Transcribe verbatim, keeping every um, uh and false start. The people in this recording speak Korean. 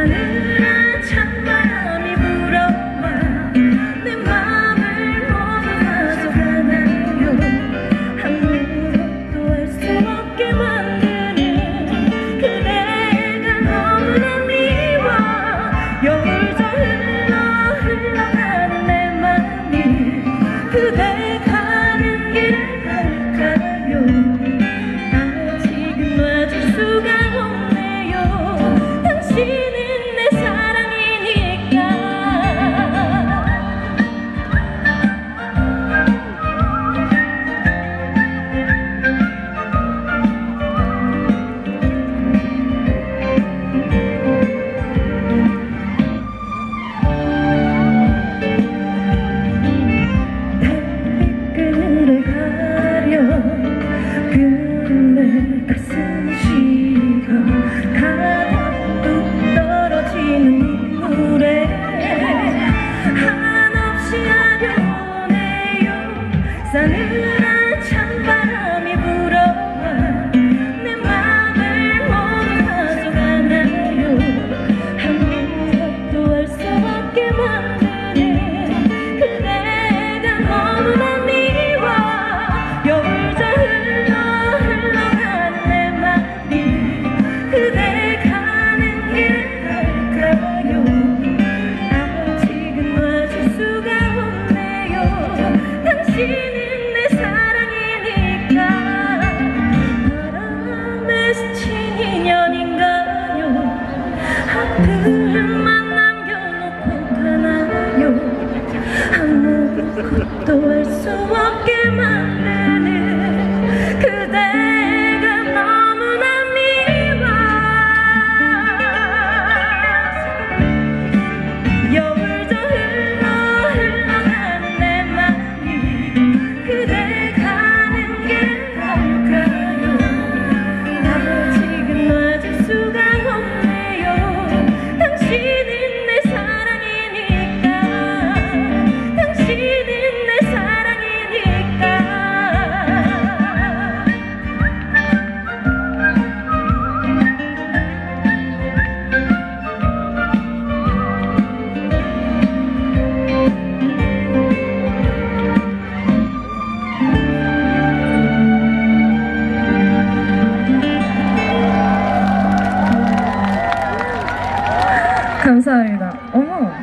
싸늘한 찬바람이 불어와 내 맘을 모두 가져가나요. 아무것도 할 수 없게 만드는 그대가 너무나 미워. 여울도 흘러 흘러가는 내 맘이 그대 가는 길을 갈까요. 아직은 놔줄 수가 없네요. 당신은 내 사랑이니까. 달빛끈을 가려 근데 가슴이 식어 가득 떨어지는 눈물에 한없이 아려오네요. 싸늘한 찬바람이 불어와 내 맘을 모두 가져가나요. 아무것도 할 수 없게 만드는 그대가 너무나 미워. 여울도 흘러 흘러가는 내 맘이 그대 가는 길을 갈까요. 아직은 놔줄 수가 없네요. 당신은 내 사랑이니까. 바람에 스친 인연인가요. 하트만 남겨놓고 가나요. 아무것도 할 수 없게 만드는 그대가 너무나 미워. 여울도 흘러 흘러가는 내 맘이 그대 가는 길을 갈까요. 아직은 놔줄 수가 없네요. 당신은 내 사랑이니까. 당신은 내 사랑이니까. 감사합니다. 어머.